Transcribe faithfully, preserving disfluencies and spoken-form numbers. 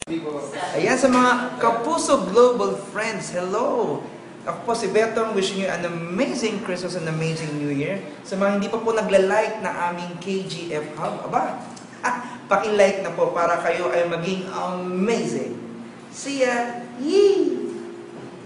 Ayan sa mga Kapuso Global Friends, hello! Ako po si Betong, wishing you an amazing Christmas and amazing New Year. Sa mga hindi pa po nagla-like na aming K G F Hub, aba, paki-like na po para kayo ay maging amazing. See ya! Yee!